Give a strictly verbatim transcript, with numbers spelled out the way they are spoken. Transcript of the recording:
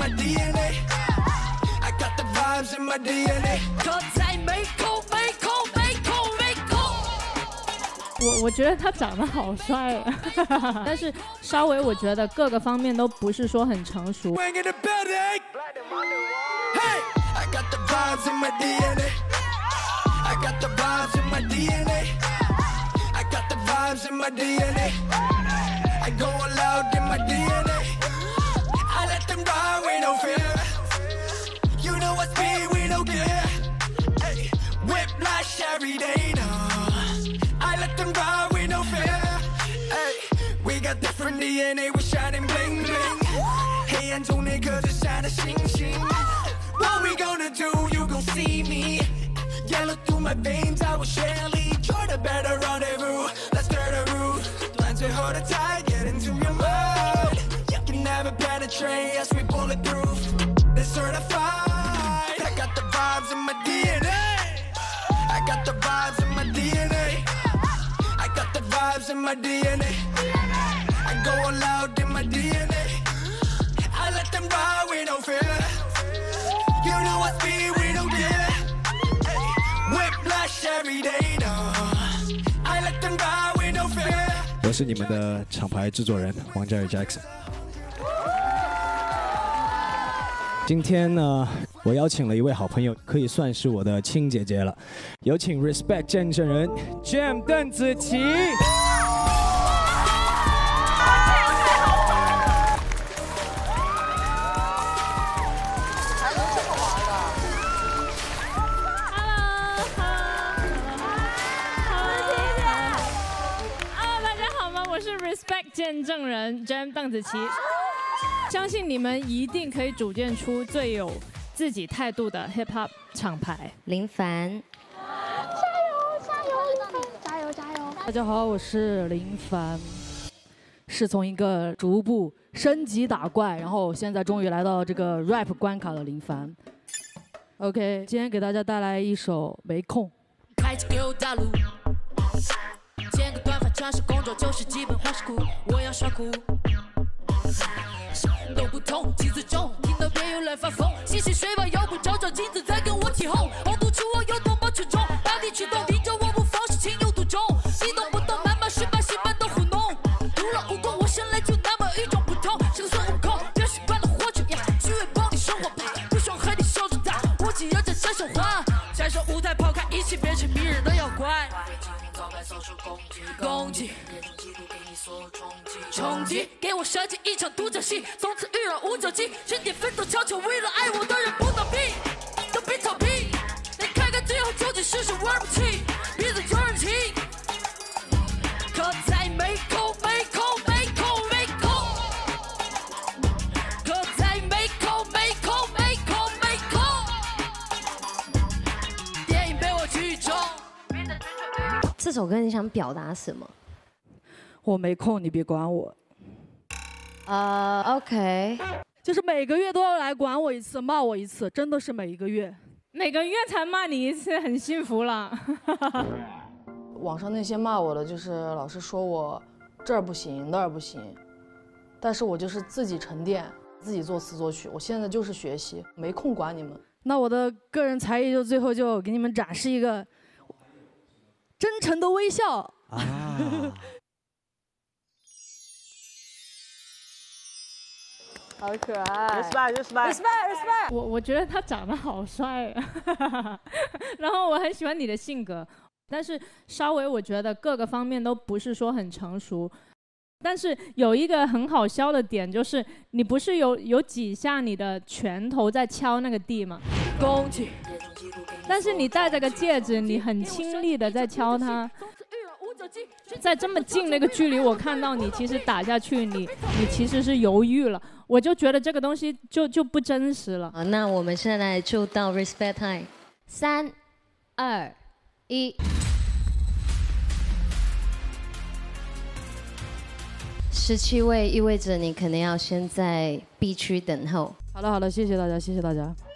my D N A. I got the vibes in my D N A. 刻在眉口，眉口，眉口，眉口。 我我觉得他长得好帅啊，但是稍微我觉得各个方面都不是说很成熟。 Hey, I got the vibes in my D N A. I got the vibes in my D N A. I got the vibes in my D N A. I go all out in my D N A. I let them ride with no fear. You know what speed we don't care. Hey, whiplash every day now. I let them ride with no fear. Hey, we got different D N A, we shining bling bling. 黑暗中那颗最闪的星星。What we gonna do? You gon' see me. Yellow through my veins, I will surely try to better rendezvous. Let's stir the roof. Plan to hold it tight, get into your mind. You can never penetrate as we bulletproof. They're certified. I got the vibes in my D N A. I got the vibes in my D N A. I got the vibes in my D N A. I go all out in my D N A. I let them ride with no fear. You know what speed we don't care. Hey, whiplash every day now. I let them ride with no fear. 我是你们的厂牌制作人王嘉尔 Jackson。今天呢，我邀请了一位好朋友，可以算是我的亲姐姐了。有请 Respect 见证人 Jam 邓紫棋。 Respect 见证人 Jam 邓紫棋，相信你们一定可以组建出最有自己态度的 Hip Hop 厂牌。 林凡， 加油加油，林凡，加油加油！ 大家好，我是林凡，是从一个逐步升级打怪，然后现在终于来到这个 rap 关卡的林凡。OK， 今天给大家带来一首《没空》。 开启牛大陆。剪个短发，穿上工作就是基本花式裤，我要耍酷。都不同，机子重，听到别有人发疯，洗洗睡吧，又不照照镜子再跟我起哄，红赌出我有多么出众，大地驱动，听着我不放是情有独钟，你懂不懂？满满十八戏班都糊弄，徒劳无功，我生来就那么与众不同，是个孙悟空，这习惯了活着呀，虚伪帮你生活吧，不想和你手指大，我只要这三手花，闪烁舞台抛开一切，变成迷人的妖怪。攻击，冲击，给我设计一场独角戏，从此遇人无脚迹，身体奋斗悄悄，为了爱我的人不倒闭，都别逃避，来看看最后究竟是谁玩不起，鼻子有人情，刻在眉口，眉口，眉口，眉口，刻在眉口，眉口，眉口，眉口，电影被我剧中。 这首歌你想表达什么？ 我没空，你别管我。 呃、uh, ，OK， 就是每个月都要来管我一次，骂我一次，真的是每一个月。 每个月才骂你一次，很幸福了。 网上那些骂我的，就是老是说我这儿不行，那儿不行，但是我就是自己沉淀，自己作词作曲。我现在就是学习，没空管你们。 那我的个人才艺就最后就给你们展示一个。真诚的微笑啊！ 好可爱 ！respect respect respect respect。 我我觉得他长得好帅啊，然后我很喜欢你的性格，但是稍微我觉得各个方面都不是说很成熟。但是有一个很好笑的点，就是你不是有有几下你的拳头在敲那个地吗？ 攻击。 但是你戴着个戒指，你很轻力的在敲它，在这么近那个距离，我看到你其实打下去，你你其实是犹豫了，我就觉得这个东西就就不真实了。 好，那我们现在就到 Respect Time， 三、二、一。十七位意味着你可能要先在 B 区等候。 好的，好的，谢谢大家，谢谢大家。